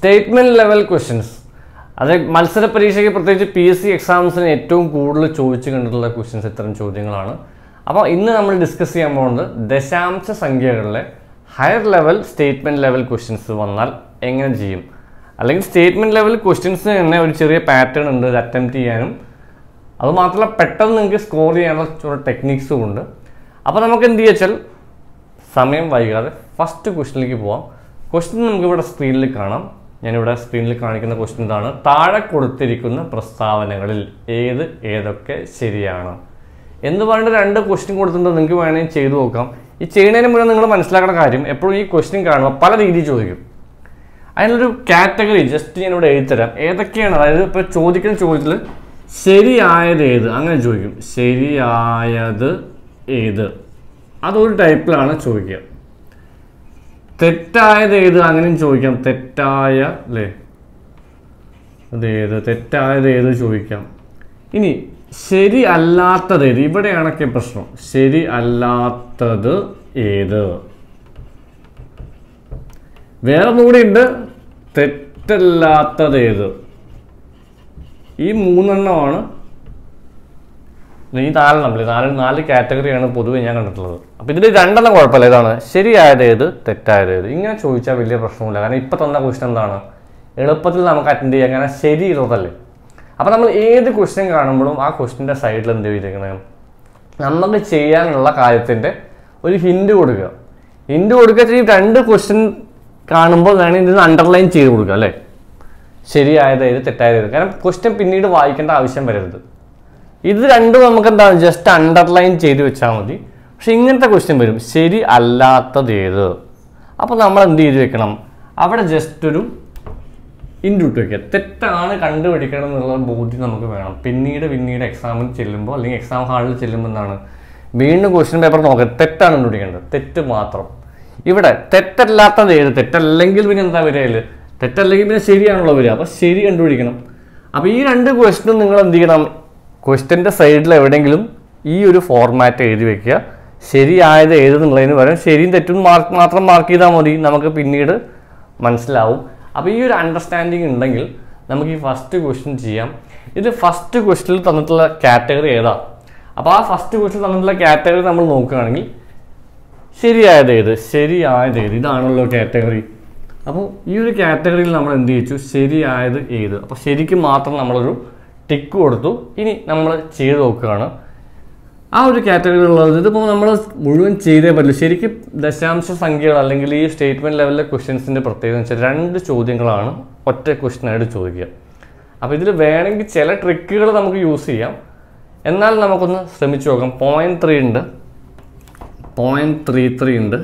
Statement level questions. അത് മത്സര പരീക്ഷയ്ക്ക് പ്രത്യേകിച്ച് PSC എക്സാംസിന് ഏറ്റവും കൂടുതൽ ചോദിച്ചു കണ്ടിട്ടുള്ള ക്വസ്റ്റ്യൻസ് ഇത്തരം ചോദ്യങ്ങളാണ്. അപ്പോൾ ഇന്ന് നമ്മൾ ഡിസ്കസ് ചെയ്യാൻ പോകുന്നത് ദശാംശ സംഖ്യകളിലെ higher level statement level questions വന്നാൽ എങ്ങനെ ചെയ്യും, അല്ലെങ്കിൽ സ്റ്റേറ്റ്മെന്റ് ലെവൽ ക്വസ്റ്റ്യൻസിന് തന്നെ ഒരു ചെറിയ പാറ്റേൺ ഉണ്ട് ഇത് അറ്റംപ്റ്റ് ചെയ്യാനും. അതുമാത്രമല്ല പെട്ടെന്ന് നിങ്ങൾക്ക് സ്കോർ ചെയ്യാനുള്ള ചില ടെക്നിക്സും ഉണ്ട്. അപ്പോൾ നമുക്ക് എന്ത് വെച്ചാൽ സമയം വൈകാതെ ഫസ്റ്റ് ക്വസ്റ്റ്യനിലേക്ക് പോവാം. ക്വസ്റ്റ്യൻ നമുക്കിവിടെ സ്ക്രീനിൽ കാണാം. ഞാനിവിടെ സ്ക്രീനിൽ കാണിക്കുന്ന ക്വസ്റ്റ്യൻ ഇതാണ്: താഴെ കൊടുത്തിരിക്കുന്ന പ്രസ്താവനകളിൽ ഏതൊക്കെ ശരിയാണ് എന്ന് പറഞ്ഞിട്ട് 2 ക്വസ്റ്റ്യൻ കൊടുത്തിട്ടുണ്ട്. നിങ്ങൾക്ക് വേണമെങ്കിൽ ചെയ്തു നോക്കാം. ഈ ചെയ്യുന്നതിന് മുന്നേ നിങ്ങൾ മനസ്സിലാക്കേണ്ട കാര്യം, എപ്പോഴും ഈ ക്വസ്റ്റ്യൻ കാണുമ്പോൾ പല രീതിയിൽ ചോദിക്കും. അതിനൊരു കാറ്റഗറി ജസ്റ്റ് ഞാനിവിടെ എഴുതിത്തരാം. ഏതൊക്കെയാണ്, അതായത് ഇപ്പോൾ ചോദിക്കുന്ന ചോദ്യത്തിൽ ശരിയായത് ഏത് അങ്ങനെ ചോദിക്കും. ശരിയായത് ഏത് അതൊരു ടൈപ്പിലാണ് ചോദിക്കുക. തെറ്റായത് ഏത് അങ്ങനെയും ചോദിക്കാം. തെറ്റായ അല്ലേ അതേത്, തെറ്റായത് ഏത് ചോദിക്കാം. ഇനി ശരി അല്ലാത്തത് ഏത്, ഇവിടെയാണൊക്കെ പ്രശ്നം. ശരി അല്ലാത്തത് ഏത്. വേറെ ഒന്നുകൂടി ഉണ്ട്, തെറ്റല്ലാത്തത് ഏത്. ഈ 3 എണ്ണമാണ്. ഈ 4 കാറ്റഗറിയാണ് പൊതുവെ ഞാൻ കണ്ടിട്ടുള്ളത്. അപ്പോൾ ഇതിൽ 2 എണ്ണം കുഴപ്പമില്ല. ഇതാണ് ശരിയായത് ഏത്, തെറ്റായത് ഏത്. ഇങ്ങനെ ചോദിച്ചാൽ വലിയ പ്രശ്നമില്ല. കാരണം ഇപ്പം തന്ന ക്വസ്റ്റ്യൻ എന്താണ്, എളുപ്പത്തിൽ നമുക്ക് അറ്റൻഡ് ചെയ്യാം. കാരണം ശരിയുള്ളതല്ലേ. അപ്പോൾ നമ്മൾ ഏത് ക്വസ്റ്റ്യൻ കാണുമ്പോഴും ആ ക്വസ്റ്റ്യൻ്റെ സൈഡിൽ എന്ത് ചെയ്തിരിക്കണം, നമുക്ക് ചെയ്യാനുള്ള കാര്യത്തിൻ്റെ ഒരു ഹിൻഡ് കൊടുക്കുക. ഹിൻഡ് കൊടുക്കുക. 2 ക്വസ്റ്റ്യൻ കാണുമ്പോൾ വേണമെങ്കിൽ ഇതിന് അണ്ടർലൈൻ ചെയ്ത് കൊടുക്കുക അല്ലേ. ശരിയായത് ഏത്, തെറ്റായത് ഏത്. കാരണം ക്വസ്റ്റ്യൻ പിന്നീട് വായിക്കേണ്ട ആവശ്യം വരരുത്. ഇത് രണ്ടും നമുക്ക് എന്താണ് ജസ്റ്റ് അണ്ടർലൈൻ ചെയ്ത് വെച്ചാൽ മതി. പക്ഷെ ഇങ്ങനത്തെ ക്വസ്റ്റ്യൻ വരും, ശരി അല്ലാത്തത് ഏത്. അപ്പോൾ നമ്മൾ എന്ത് ചെയ്ത് വെക്കണം, അവിടെ ജസ്റ്റ് ഒരു ഇൻഡ്യൂട്ട് വയ്ക്കുക. തെറ്റാണ് കണ്ടുപിടിക്കണം എന്നുള്ള ബോധ്യം നമുക്ക് വേണം. പിന്നീട് എക്സാമിന് ചെല്ലുമ്പോൾ അല്ലെങ്കിൽ എക്സാം ഹാളിൽ ചെല്ലുമ്പോൾ എന്താണ്, വീണ്ടും ക്വസ്റ്റ്യൻ പേപ്പർ നോക്കുക, തെറ്റാണ് കണ്ടുപിടിക്കേണ്ടത്. തെറ്റ് മാത്രം. ഇവിടെ തെറ്റല്ലാത്തത് ഏത്. തെറ്റല്ലെങ്കിൽ പിന്നെ എന്താ വരിക, തെറ്റല്ലെങ്കിൽ പിന്നെ ശരിയാണല്ലോ വരിക. അപ്പോൾ ശരി കണ്ടുപിടിക്കണം. അപ്പോൾ ഈ 2 ക്വസ്റ്റ്യനും നിങ്ങൾ എന്ത് ചെയ്യണം, ക്വസ്റ്റ്യൻ്റെ സൈഡിൽ എവിടെയെങ്കിലും ഈ ഒരു ഫോർമാറ്റ് എഴുതി വെക്കുക. ശരിയായത് ഏതെന്നുള്ളതിന് പകരം ശരിയും തെറ്റും മാത്രം മാർക്ക് ചെയ്താൽ മതി. നമുക്ക് പിന്നീട് മനസ്സിലാവും. അപ്പോൾ ഈ ഒരു അണ്ടർസ്റ്റാൻഡിങ് ഉണ്ടെങ്കിൽ നമുക്ക് ഈ ഫസ്റ്റ് ക്വസ്റ്റ്യൻ ചെയ്യാം. ഇത് ഫസ്റ്റ് ക്വസ്റ്റ്യനിൽ തന്നിട്ടുള്ള കാറ്റഗറി ഏതാ. അപ്പോൾ ആ ഫസ്റ്റ് ക്വസ്റ്റ്യൻ തന്നിട്ടുള്ള കാറ്റഗറി നമ്മൾ നോക്കുകയാണെങ്കിൽ ശരിയായത് ഏത്, ശരിയായത് ഏത്, ഇതാണല്ലോ കാറ്റഗറി. അപ്പോൾ ഈ ഒരു കാറ്റഗറിയിൽ നമ്മൾ എന്ത് ചെയ്യിച്ചു, ശരിയായത് ഏത്. അപ്പോൾ ശരിക്കും മാത്രം നമ്മളൊരു ടിക്ക് കൊടുത്തു. ഇനി നമ്മൾ ചെയ്ത് നോക്കുകയാണ് ആ ഒരു കാറ്റഗറിയിലുള്ളത്. ഇതിപ്പോൾ നമ്മൾ മുഴുവൻ ചെയ്തേ പറ്റില്ല. ശരിക്കും ദശാംശ സംഖ്യകൾ അല്ലെങ്കിൽ ഈ സ്റ്റേറ്റ്മെൻറ്റ് ലെവലിലെ ക്വസ്റ്റ്യൻസിൻ്റെ പ്രത്യേകത എന്ന് വെച്ചാൽ 2 ചോദ്യങ്ങളാണ് ഒറ്റ ക്വസ്റ്റ്യനായിട്ട് ചോദിക്കുക. അപ്പോൾ ഇതിൽ വേണമെങ്കിൽ ചില ട്രിക്കുകൾ നമുക്ക് യൂസ് ചെയ്യാം. എന്നാൽ നമുക്കൊന്ന് ശ്രമിച്ചു നോക്കാം. 0.3 ഉണ്ട്, 0.33 ഉണ്ട്,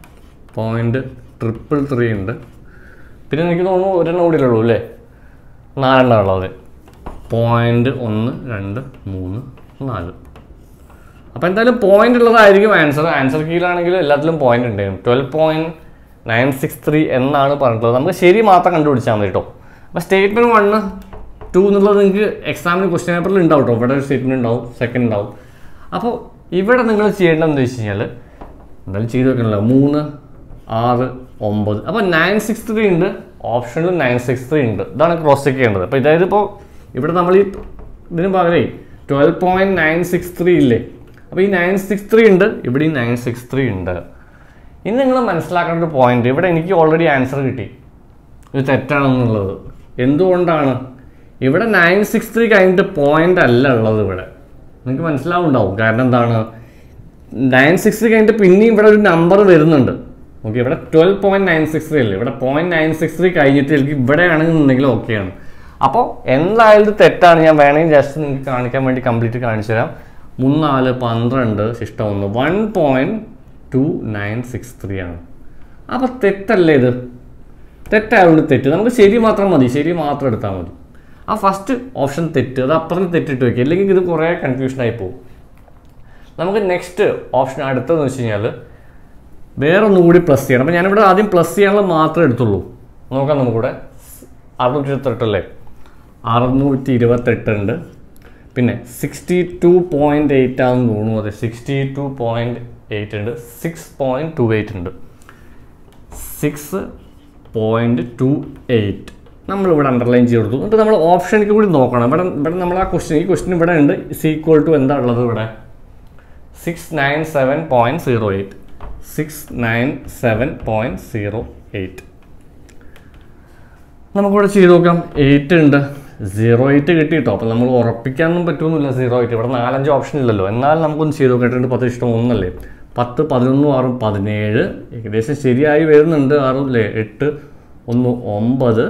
0.333 ഉണ്ട്. പിന്നെ എനിക്ക് തോന്നുന്നു ഒരെണ്ണം കൂടി ഉള്ളൂ അല്ലേ, 4 എണ്ണം ഉള്ളത്. 0.1 2 3 4. അപ്പോൾ എന്തായാലും പോയിന്റ് ഉള്ളതായിരിക്കും ആൻസർ കീഴിലാണെങ്കിൽ എല്ലാത്തിലും പോയിന്റ് ഉണ്ടായിരുന്നു. 12.963 എന്നാണ് പറഞ്ഞിട്ടുള്ളത്. നമുക്ക് ശരി മാത്രം കണ്ടുപിടിച്ചാൽ മതി കേട്ടോ. അപ്പോൾ സ്റ്റേറ്റ്മെൻറ്റ് 1 2 എന്നുള്ളത് നിങ്ങൾക്ക് എക്സാമിന് ക്വസ്റ്റ്യൻ പേപ്പറിൽ ഉണ്ടാവും കേട്ടോ. ഇവിടെ ഒരു സ്റ്റേറ്റ്മെൻറ്റ് ഉണ്ടാവും, സെക്കൻഡ് ഉണ്ടാവും. അപ്പോൾ ഇവിടെ നിങ്ങൾ ചെയ്യേണ്ടതെന്ന് വെച്ച് കഴിഞ്ഞാൽ എന്തായാലും ചെയ്ത് വെക്കണല്ലോ. 3 6 9. അപ്പോൾ 963 ഉണ്ട്, ഓപ്ഷനിൽ 963 ഉണ്ട്. ഇതാണ് ക്രോസ് ചെക്ക് ചെയ്യേണ്ടത്. അപ്പോൾ അതായത് ഇപ്പോൾ ഇവിടെ നമ്മൾ ഈ ഇതിന് പകരേ 12.963 ഇല്ലേ. അപ്പോൾ ഈ 963 ഉണ്ട്, ഇവിടെ ഈ 963 ഉണ്ട്. ഇനി നിങ്ങൾ മനസ്സിലാക്കേണ്ട ഒരു പോയിന്റ്, ഇവിടെ എനിക്ക് ഓൾറെഡി ആൻസർ കിട്ടി, ഇത് തെറ്റാണെന്നുള്ളത്. എന്തുകൊണ്ടാണ്, ഇവിടെ 963 കഴിഞ്ഞിട്ട് പോയിന്റ് അല്ല ഉള്ളത്. ഇവിടെ നിങ്ങൾക്ക് മനസ്സിലാവുണ്ടാവും. കാരണം എന്താണ്, 963 കഴിഞ്ഞിട്ട് പിന്നെയും ഇവിടെ ഒരു നമ്പർ വരുന്നുണ്ട്. ഓക്കെ, ഇവിടെ 12.963 അല്ലേ, ഇവിടെ 0.963 കഴിഞ്ഞിട്ട് എനിക്ക് ഇവിടെ ആണെന്നുണ്ടെങ്കിൽ ഓക്കെയാണ്. അപ്പോൾ എന്തായാലും തെറ്റാണ്. ഞാൻ വേണമെങ്കിൽ ജസ്റ്റ് നിങ്ങൾക്ക് കാണിക്കാൻ വേണ്ടി കംപ്ലീറ്റ് കാണിച്ചു തരാം. 3 4 12 ശിഷ്ടം 1 1.2963 ആണ്. അപ്പോൾ തെറ്റല്ലേ ഇത്, തെറ്റായതുകൊണ്ട് തെറ്റ്. നമുക്ക് ശരി മാത്രം മതി, ശരി മാത്രം എടുത്താൽ മതി. ആ ഫസ്റ്റ് ഓപ്ഷൻ തെറ്റ്, അത് അപ്പുറം തെറ്റിട്ട് വയ്ക്കുക, അല്ലെങ്കിൽ ഇത് കുറേ കൺഫ്യൂഷനായി പോകും. നമുക്ക് നെക്സ്റ്റ് ഓപ്ഷൻ അടുത്തതെന്ന് വെച്ച് കഴിഞ്ഞാൽ വേറെ ഒന്നുകൂടി പ്ലസ് ചെയ്യണം. അപ്പോൾ ഞാനിവിടെ ആദ്യം പ്ലസ് ചെയ്യാനുള്ളത് മാത്രമേ എടുത്തുള്ളൂ. നോക്കാം നമുക്കിവിടെ 628 അല്ലേ, 628 ഉണ്ട്. പിന്നെ 62.8 ആണെന്ന് തോന്നുന്നു. അതെ, 62.8 ഉണ്ട്. 6.28 ഉണ്ട്. 6 0.28 നമ്മളിവിടെ അണ്ടർലൈൻ ചെയ്ത് കൊടുത്തു. എന്നിട്ട് നമ്മൾ ഓപ്ഷനിലേക്ക് കൂടി നോക്കണം. ഇവിടെ നമ്മൾ ആ ക്വസ്റ്റ്യൻ, ഈ ക്വസ്റ്റ്യൻ ഇവിടെ ഉണ്ട്, ഇസ് ഈക്വൽ ടു എന്താ ഉള്ളത് ഇവിടെ 697.08 697.08. നമുക്കിവിടെ ചെയ്ത് നോക്കാം. 8 ഉണ്ട്, 0.8 കിട്ടി കേട്ടോ. അപ്പോൾ നമ്മൾ ഉറപ്പിക്കാനൊന്നും പറ്റുമൊന്നുമില്ല 0.8. ഇവിടെ 4-5 ഓപ്ഷൻ ഇല്ലല്ലോ. എന്നാലും നമുക്കൊന്ന് ചെയ്ത് നോക്കിയിട്ടുണ്ട്. 10 ഇഷ്ടം 1 അല്ലേ, 10 11 6 17 ഏകദേശം ശരിയായി വരുന്നുണ്ട്. 6 അല്ലേ, 8 1 9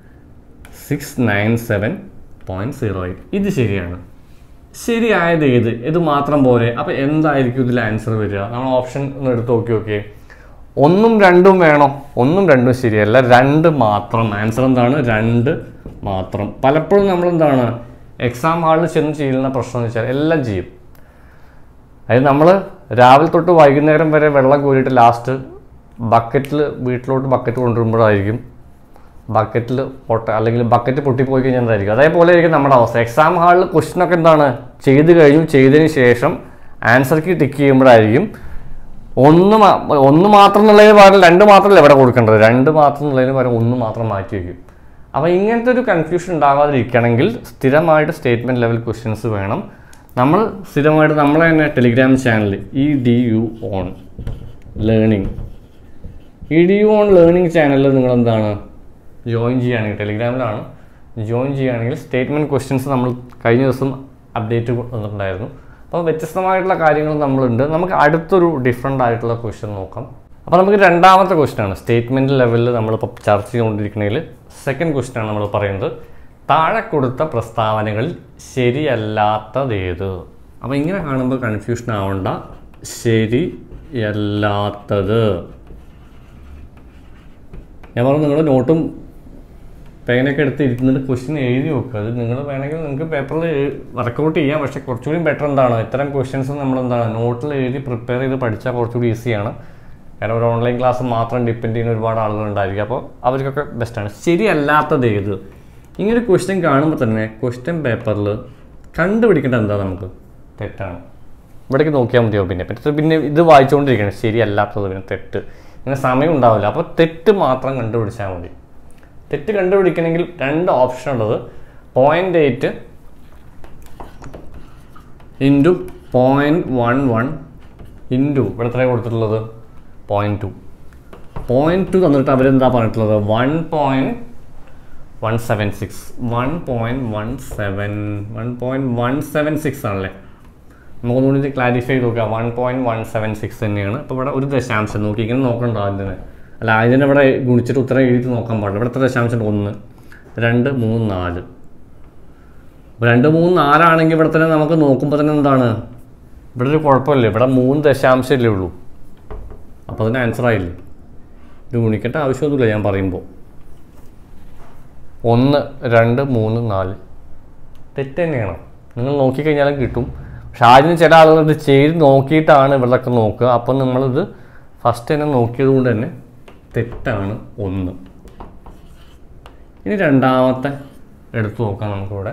697.08. ഇത് ശരിയാണ്. ശരിയായത് ഇത് മാത്രം പോരെ. അപ്പോൾ എന്തായിരിക്കും ഇതിൽ ആൻസർ വരിക? നമ്മൾ ഓപ്ഷൻ ഒന്ന് എടുത്ത് നോക്കിയേ. 1ഉം 2ഉം വേണോ? 1ഉം 2ഉം ശരിയല്ല, 2 മാത്രം. ആൻസർ എന്താണ്? 2 മാത്രം. പലപ്പോഴും നമ്മളെന്താണ് എക്സാം ഹാളിൽ ചെന്ന് ചെയ്യുന്ന പ്രശ്നം എന്ന് വെച്ചാൽ എല്ലാം ചെയ്യും. അതായത് നമ്മൾ രാവിലെ തൊട്ട് വൈകുന്നേരം വരെ വെള്ളം കോരിയിട്ട് ലാസ്റ്റ് ബക്കറ്റിൽ വീട്ടിലോട്ട് ബക്കറ്റ് കൊണ്ടുവരുമ്പോഴായിരിക്കും ബക്കറ്റിൽ അല്ലെങ്കിൽ ബക്കറ്റ് പൊട്ടിപ്പോയി കഴിഞ്ഞാൽ എന്തായിരിക്കും? അതേപോലെ ആയിരിക്കും നമ്മുടെ അവസ്ഥ. എക്സാം ഹാളിൽ ക്വസ്റ്റ്യനൊക്കെ എന്താണ് ചെയ്ത് കഴിഞ്ഞു, ചെയ്തതിന് ശേഷം ആൻസർ കീ ടിക്ക് ചെയ്യുമ്പോഴായിരിക്കും ഒന്ന് മാത്രം എന്നുള്ളതിന് പകരം 2 മാത്രമല്ല ഇവിടെ കൊടുക്കേണ്ടത്. 2 മാത്രം എന്നുള്ളതിന് പകരം 1 മാത്രം മാറ്റി വയ്ക്കും. അപ്പോൾ ഇങ്ങനത്തെ ഒരു കൺഫ്യൂഷൻ ഉണ്ടാകാതിരിക്കണമെങ്കിൽ സ്ഥിരമായിട്ട് സ്റ്റേറ്റ്മെൻറ്റ് ലെവൽ ക്വസ്റ്റ്യൻസ് വേണം. നമ്മൾ സ്ഥിരമായിട്ട് നമ്മളെ തന്നെ Telegram channel EDU on learning ചാനലിൽ നിങ്ങളെന്താണ് ജോയിൻ ചെയ്യുകയാണെങ്കിൽ, ടെലിഗ്രാമിലാണ് ജോയിൻ ചെയ്യുകയാണെങ്കിൽ സ്റ്റേറ്റ്മെൻറ്റ് ക്വസ്റ്റ്യൻസ് നമ്മൾ കഴിഞ്ഞ ദിവസം അപ്ഡേറ്റ് വന്നിട്ടുണ്ടായിരുന്നു. അപ്പോൾ വ്യത്യസ്തമായിട്ടുള്ള കാര്യങ്ങൾ നമ്മളുണ്ട്. നമുക്ക് അടുത്തൊരു ഡിഫറെൻ്റ് ആയിട്ടുള്ള ക്വസ്റ്റ്യൻ നോക്കാം. അപ്പോൾ നമുക്ക് രണ്ടാമത്തെ ക്വസ്റ്റ്യനാണ് സ്റ്റേറ്റ്മെൻറ്റ് ലെവലിൽ നമ്മളിപ്പോൾ ചർച്ച ചെയ്തുകൊണ്ടിരിക്കുന്നതിൽ സെക്കൻഡ് ക്വസ്റ്റ്യനാണ് നമ്മൾ പറയുന്നത്. താഴെ കൊടുത്ത പ്രസ്താവനകളിൽ ശരിയല്ലാത്തതേത്? അപ്പോൾ ഇങ്ങനെ കാണുമ്പോൾ കൺഫ്യൂഷൻ ആവണ്ട. ശരിയല്ലാത്തത് ഞാൻ പറഞ്ഞു, നിങ്ങൾ നോട്ടും പേനൊക്കെ എടുത്ത് ഇരുന്നിട്ട് ക്വസ്റ്റ്യൻ എഴുതി നോക്കുക. അത് നിങ്ങൾ വേണമെങ്കിൽ നിങ്ങൾക്ക് പേപ്പറിൽ വർക്കൗട്ട് ചെയ്യാം. പക്ഷേ കുറച്ചുകൂടി ബെറ്റർ എന്താണ്, ഇത്തരം ക്വസ്റ്റ്യൻസ് നമ്മളെന്താണ് നോട്ടിൽ എഴുതി പ്രിപ്പയർ ചെയ്ത് പഠിച്ചാൽ കുറച്ചുകൂടി ഈസിയാണ്. കാരണം ഒരു ഓൺലൈൻ ക്ലാസ് മാത്രം ഡിപ്പെൻഡ് ചെയ്യുന്ന ഒരുപാട് ആളുകളുണ്ടായിരിക്കും. അപ്പോൾ അവർക്കൊക്കെ ബെസ്റ്റാണ്. ശരിയല്ലാത്തത് ഏത്? ഇങ്ങനൊരു ക്വസ്റ്റ്യൻ കാണുമ്പോൾ തന്നെ ക്വസ്റ്റ്യൻ പേപ്പറിൽ കണ്ടുപിടിക്കേണ്ടത് എന്താ? നമുക്ക് തെറ്റാണ്. ഇവിടേക്ക് നോക്കിയാൽ മതിയോ? പിന്നെ ഇത് വായിച്ചുകൊണ്ടിരിക്കണം. ശരിയല്ലാത്തത്, പിന്നെ തെറ്റ്, ഇങ്ങനെ സമയം ഉണ്ടാവില്ല. അപ്പോൾ തെറ്റ് മാത്രം കണ്ടുപിടിച്ചാൽ മതി. തെറ്റ് കണ്ടുപിടിക്കണമെങ്കിൽ 2 ഓപ്ഷൻ ഉള്ളത്. 0.8 ഇൻറ്റു 0.11 ഇൻറ്റു ഇവിടെ എത്രയാണ് കൊടുത്തിട്ടുള്ളത്? 0.2 തന്നിട്ട് അവരെന്താ പറഞ്ഞിട്ടുള്ളത്? 1.176 ആണല്ലേ. നമുക്കൊന്നുകൂടി ക്ലാരിഫൈ ചെയ്ത് നോക്കാം. 1.176 തന്നെയാണ്. അപ്പോൾ ഇവിടെ ഒരു ദശാംശം നോക്കി ഇങ്ങനെ നോക്കണ്ട. അതിന് അല്ല, അതിനെ ഇവിടെ ഗുണിച്ചിട്ട് ഉത്തരം എഴുതി നോക്കാൻ പാടില്ല. ഇവിടെ എത്ര ദശാംശം? 1 2 3 4. 2 3 4 ആണെങ്കിൽ ഇവിടെ തന്നെ നമുക്ക് നോക്കുമ്പോൾ തന്നെ എന്താണ്, ഇവിടെ ഒരു കുഴപ്പമില്ല. ഇവിടെ 3 ദശാംശമല്ലേ ഉള്ളൂ. അപ്പോൾ അതിന് ആൻസർ ആയില്ലേ? ഇത് ഗുണിക്കേണ്ട ആവശ്യമൊന്നുമില്ല ഞാൻ പറയുമ്പോൾ. 1 2 3 4 തെറ്റ് തന്നെയാണ്. നിങ്ങൾ നോക്കിക്കഴിഞ്ഞാലും കിട്ടും. പക്ഷെ ആദ്യം ചില ആളുകൾ ഇത് ചെയ്ത് നോക്കിയിട്ടാണ് ഇവിടെയൊക്കെ നോക്കുക. അപ്പം നമ്മളിത് ഫസ്റ്റ് തന്നെ നോക്കിയത് കൊണ്ട് തന്നെ തെറ്റാണ് 1. ഇനി രണ്ടാമത്തെ എടുത്തു നോക്കാം. നമുക്കിവിടെ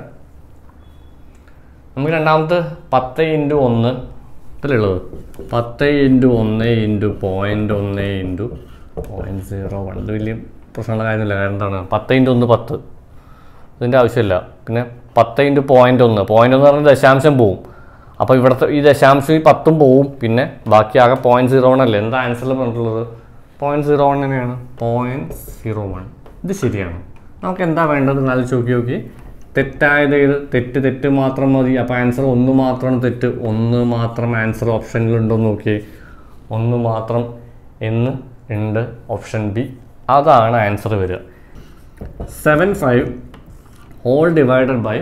രണ്ടാമത്തെ 10 ഇൻറ്റു 1 ഇതിലുള്ളത് 10 ഇൻറ്റു 1 ഇൻറ്റു 0.1 ഇൻറ്റു 0.01. ഇത് വലിയ പ്രശ്നമുള്ള കാര്യമില്ല. കാരണം എന്താണ്, 10 ഇൻറ്റു 1 10, ഇതിൻ്റെ ആവശ്യമില്ല. പിന്നെ 10 ഇൻറ്റു 0.1 പറഞ്ഞാൽ ദശാംശം പോവും. അപ്പോൾ ഇവിടുത്തെ ഈ ദശാംശം ഈ 10ഉം പോവും. പിന്നെ ബാക്കി ആകെ 0.01 അല്ലേ. എന്താ ആൻസറിൽ പറഞ്ഞിട്ടുള്ളത്? 0.01 തന്നെയാണ്. 0.01. ഇത് ശരിയാണ്. നമുക്ക് എന്താ വേണ്ടത് ആലോചിച്ച് നോക്കി. തെറ്റായത് ഏത്? തെറ്റ് മാത്രം മതി. അപ്പോൾ ആൻസർ 1 മാത്രമാണ് തെറ്റ്. 1 മാത്രം ആൻസർ ഓപ്ഷനിലുണ്ടോ എന്ന് നോക്കിയേ. 1 മാത്രം എന്ന് ഉണ്ട് ഓപ്ഷൻ ബി. അതാണ് ആൻസർ വരിക. 75 ഹോൾ ഡിവൈഡഡ് ബൈ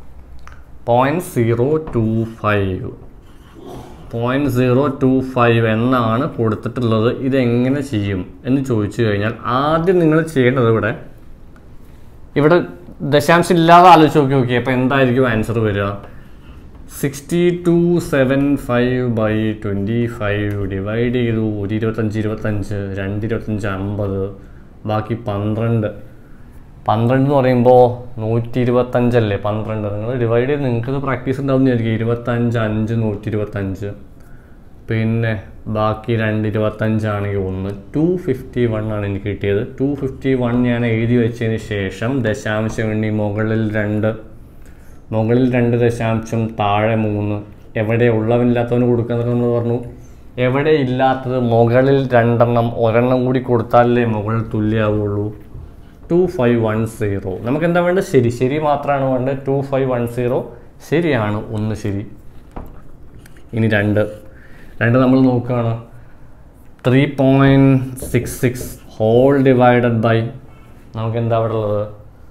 0.025. 0.025 എന്നാണ് കൊടുത്തിട്ടുള്ളത്. ഇതെങ്ങനെ ചെയ്യും എന്ന് ചോദിച്ചു കഴിഞ്ഞാൽ ആദ്യം നിങ്ങൾ ചെയ്യേണ്ടത് ഇവിടെ ദശാംശം ഇല്ലാതെ ആലോചിച്ച് നോക്കി. അപ്പോൾ എന്തായിരിക്കും ആൻസർ വരിക? 6275 ബൈ 25 ഡിവൈഡ് ചെയ്തു. 1 25 25, 2 25 50, ബാക്കി 12. 12 എന്ന് പറയുമ്പോൾ 125 അല്ലേ 12. നിങ്ങൾ ഡിവൈഡ് ചെയ്ത് നിങ്ങൾക്കത് പ്രാക്ടീസ് ഉണ്ടാവും വിചാരിക്കും. 25 5 125. പിന്നെ ബാക്കി 225 ആണെങ്കിൽ 1 251 ആണ് എനിക്ക് കിട്ടിയത്. 251 ഞാൻ എഴുതി വെച്ചതിന് ശേഷം ദശാംശം എണ്ണി മുകളിൽ 2 ദശാംശം താഴെ 3 എവിടെ ഉള്ളവനില്ലാത്തവന് കൊടുക്കുന്നത് നമ്മൾ പറഞ്ഞു. എവിടെ ഇല്ലാത്തത് മുകളിൽ 2 എണ്ണം ഒരെണ്ണം കൂടി കൊടുത്താലേ മുകളിൽ തുല്യമാവുള്ളൂ. 2510 നമുക്ക് എന്താ വേണ്ടത്? ശരി മാത്രമാണ് വേണ്ടത്. 2510 ശരിയാണ്, 1 ശരി. ഇനി 2 നമ്മൾ നോക്കുകയാണ്. 3.66 ഹോൾ ഡിവൈഡഡ് ബൈ നമുക്ക് എന്താ അവിടെ ഉള്ളത്?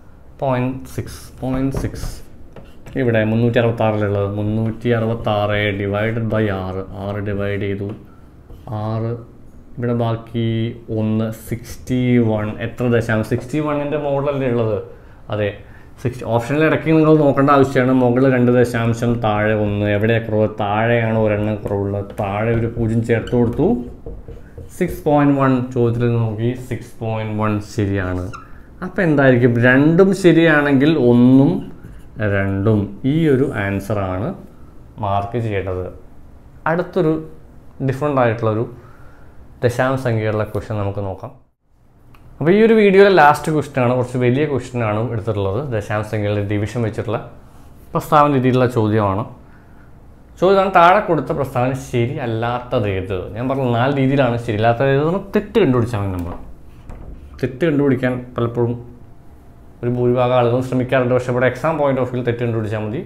0.6 ഇവിടെ 366 366 ഡിവൈഡഡ് ബൈ 6 ഡിവൈഡ് ചെയ്തു 6 ഇവിടെ ബാക്കി 1 61 എത്ര ദശാംശം 61ൻ്റെ മോഡലല്ലേ ഉള്ളത്? അതെ, ഓപ്ഷനിൽ ഇടയ്ക്ക് നിങ്ങൾ നോക്കേണ്ട ആവശ്യമാണ്. മുകളിൽ 2 ദശാംശം താഴെ 1 എവിടെയാണ് കുറവ്? താഴെയാണ് ഒരെണ്ണം കുറവുള്ളത്. താഴെ ഒരു 0 ചേർത്ത് കൊടുത്തു. 6.1 ചോദ്യത്തിൽ നോക്കി 6.1 ശരിയാണ്. അപ്പം എന്തായിരിക്കും? 2ഉം ശരിയാണെങ്കിൽ 1ഉം 2ഉം ഈ ഒരു ആൻസറാണ് മാർക്ക് ചെയ്യേണ്ടത്. അടുത്തൊരു ഡിഫറെൻ്റ് ആയിട്ടുള്ളൊരു ദശാംശ സംഖ്യകളുടെ ക്വസ്റ്റ്യൻ നമുക്ക് നോക്കാം. അപ്പോൾ ഈ ഒരു വീഡിയോയിലെ ലാസ്റ്റ് ക്വസ്റ്റ്യനാണ്, കുറച്ച് വലിയ ക്വസ്റ്റ്യനാണ് എടുത്തിട്ടുള്ളത്. ദശാംശ സംഖ്യകളുടെ ഡിവിഷൻ വെച്ചിട്ടുള്ള പ്രസ്താവന രീതിയിലുള്ള ചോദ്യമാണ്. ചോദ്യം താഴെ കൊടുത്ത പ്രസ്താവന ശരിയല്ലാത്തത് ഏത്? ഞാൻ പറഞ്ഞു 4 രീതിയിലാണ്. ശരിയല്ലാത്തത് ഏതെന്ന് തെറ്റ് കണ്ടുപിടിച്ചാൽ മതി. നമ്മൾ തെറ്റ് കണ്ടുപിടിക്കാൻ പലപ്പോഴും ഒരു ഭൂരിഭാഗം ആളുകളും ശ്രമിക്കാറുണ്ട്. പക്ഷേ ഇവിടെ എക്സാം പോയിന്റ് ഓഫ് വ്യൂ തെറ്റ് കണ്ടുപിടിച്ചാൽ മതി.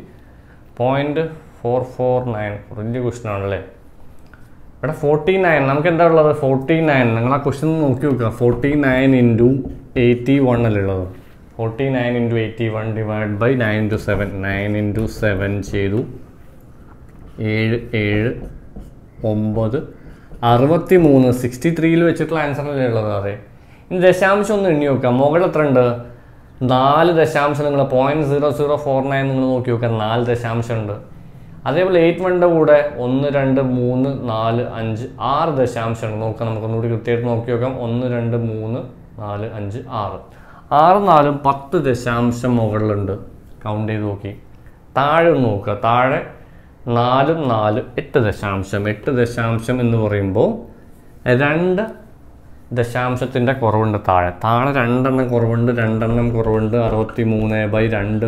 0.449 വലിയ ക്വസ്റ്റ്യനാണല്ലേ. ഇവിടെ 49 നമുക്ക് എന്താ ഉള്ളത്? 49 നിങ്ങൾ ആ ക്വസ്റ്റ്യൻ നോക്കി നോക്കുക. 49 × 81 അല്ലേ ഉള്ളത്. 49 × 81 ഡിവൈഡ് ബൈ 9 × 7 9 × 7 ചെയ്തു 7 7 9 63 63ൽ വെച്ചിട്ടുള്ള ആൻസർ അല്ലേ ഉള്ളത്. അതെ, ഇനി ദശാംശം ഒന്ന് എണ്ണി നോക്കാം. മുകളിൽ എത്ര ഉണ്ട്? 4 ദശാംശം. നിങ്ങൾ 0.0049 നിങ്ങൾ നോക്കി നോക്കാം. 4 ദശാംശം ഉണ്ട്. അതേപോലെ 81ൻ്റെ കൂടെ 1 2 3 4 5 6 ദശാംശം ഉണ്ട്. നോക്കാം, നമുക്കൊന്നുകൂടി കൃത്യമായിട്ട് നോക്കി നോക്കാം. 1 2 3 4 5 6 6 4 10 ദശാംശം മുകളിലുണ്ട്. കൗണ്ട് ചെയ്ത് നോക്കി. താഴെ ഒന്ന് നോക്കുക. താഴെ 4 4 8 ദശാംശം. 8 ദശാംശം എന്ന് പറയുമ്പോൾ 2 ദശാംശത്തിൻ്റെ കുറവുണ്ട്. താഴെ 2 എണ്ണം കുറവുണ്ട്. 2 എണ്ണം കുറവുണ്ട്. 63/2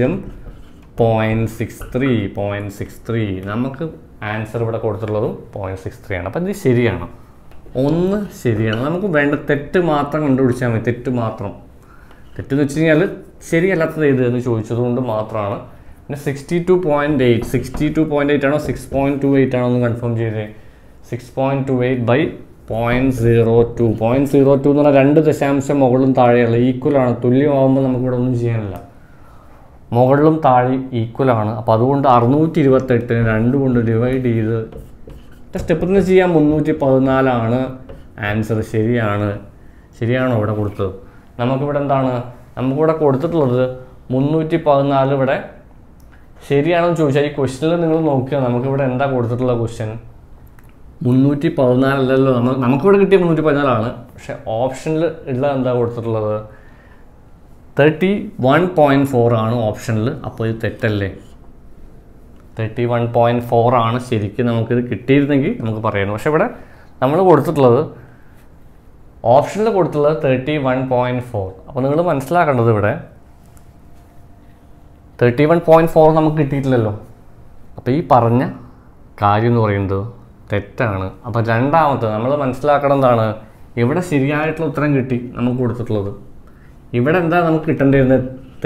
0.63 നമുക്ക് ആൻസർ ഇവിടെ കൊടുത്തിട്ടുള്ളതും 0.63 ആണ്. അപ്പം ഇത് ശരിയാണ്. 1 ശരിയാണ്. നമുക്ക് വേണ്ട തെറ്റ് മാത്രം കണ്ടുപിടിച്ചാൽ മതി. തെറ്റ് മാത്രം. തെറ്റെന്ന് വെച്ച് കഴിഞ്ഞാൽ ശരിയല്ലാത്തത് ഏത് എന്ന് ചോദിച്ചതുകൊണ്ട് മാത്രമാണ്. പിന്നെ 62.8 62.8 ആണോ 6.28 ആണോ എന്ന് കൺഫേം ചെയ്തേ. 6.28/0.02 0.02 എന്ന് പറഞ്ഞാൽ 2 ദശാംശം മുകളിലും താഴെയുള്ള ഈക്വലാണ്. തുല്യമാകുമ്പോൾ നമുക്കിവിടെ ഒന്നും ചെയ്യാനില്ല. മുകളിലും താഴെ ഈക്വലാണ്. അപ്പോൾ അതുകൊണ്ട് 628 2 കൊണ്ട് ഡിവൈഡ് ചെയ്ത് സ്റ്റെപ്പിൽ നിന്ന് ചെയ്യാൻ 314 ആൻസർ. ശരിയാണോ ഇവിടെ കൊടുത്തത്? നമുക്കിവിടെ എന്താണ്? നമുക്കിവിടെ കൊടുത്തിട്ടുള്ളത് 314. ഇവിടെ ശരിയാണെന്ന് ചോദിച്ചാൽ ഈ ക്വസ്റ്റ്യനിൽ നിങ്ങൾ നോക്കുക. നമുക്കിവിടെ എന്താ കൊടുത്തിട്ടുള്ള ക്വസ്റ്റ്യൻ? 314 അല്ലല്ലോ. നമുക്കിവിടെ കിട്ടിയ 314 ആണ്. പക്ഷെ ഓപ്ഷനിൽ ഉള്ള എന്താ കൊടുത്തിട്ടുള്ളത്? 31.4 ആണ് ഓപ്ഷനിൽ. അപ്പോൾ ഇത് തെറ്റല്ലേ? 31.4 ആണ് ശരിക്കും. നമുക്കിത് കിട്ടിയിരുന്നെങ്കിൽ നമുക്ക് പറയണം. പക്ഷെ ഇവിടെ നമ്മൾ കൊടുത്തിട്ടുള്ളത് ഓപ്ഷനിൽ കൊടുത്തിട്ടുള്ളത് 31.4. അപ്പോൾ നിങ്ങൾ മനസ്സിലാക്കേണ്ടത് ഇവിടെ 31.4 നമുക്ക് കിട്ടിയിട്ടില്ലല്ലോ. അപ്പോൾ ഈ പറഞ്ഞ കാര്യം എന്ന് പറയുന്നത് തെറ്റാണ്. അപ്പോൾ രണ്ടാമത്തെ നമ്മൾ മനസ്സിലാക്കണം എന്താണ്? ഇവിടെ ശരിയായിട്ടുള്ള ഉത്തരം കിട്ടി നമുക്ക് കൊടുത്തിട്ടുള്ളത്. ഇവിടെ എന്താ നമുക്ക് കിട്ടേണ്ടിയിരുന്നത്?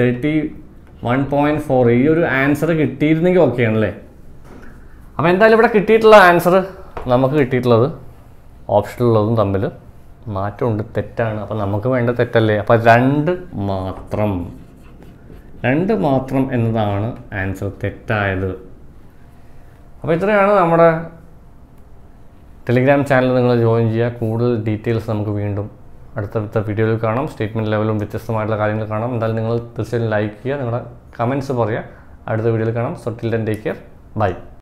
31.4. ഈ ഒരു ആൻസർ കിട്ടിയിരുന്നെങ്കിൽ ഓക്കെ ആണല്ലേ. അപ്പോൾ എന്തായാലും ഇവിടെ കിട്ടിയിട്ടുള്ള ആൻസർ നമുക്ക് കിട്ടിയിട്ടുള്ളത് ഓപ്ഷനിലുള്ളതും തമ്മിൽ മാറ്റമുണ്ട്. തെറ്റാണ്. അപ്പോൾ നമുക്ക് വേണ്ട തെറ്റല്ലേ. അപ്പോൾ 2 മാത്രം എന്നതാണ് ആൻസർ തെറ്റായത്. അപ്പോൾ ഇത്രയാണ് നമ്മുടെ ടെലിഗ്രാം ചാനൽ. നിങ്ങൾ ജോയിൻ ചെയ്യുക. കൂടുതൽ ഡീറ്റെയിൽസ് നമുക്ക് വീണ്ടും അടുത്ത വീഡിയോയിൽ കാണാം. സ്റ്റേറ്റ്മെൻറ്റ് ലെവലും വ്യത്യസ്തമായിട്ടുള്ള കാര്യങ്ങൾ കാണാം. എന്തായാലും നിങ്ങൾ തീർച്ചയായും ലൈക്ക് ചെയ്യുക. നിങ്ങളുടെ കമൻറ്റ്സ് പറയുക. അടുത്ത വീഡിയോയിൽ കാണാം. So till then take care. By.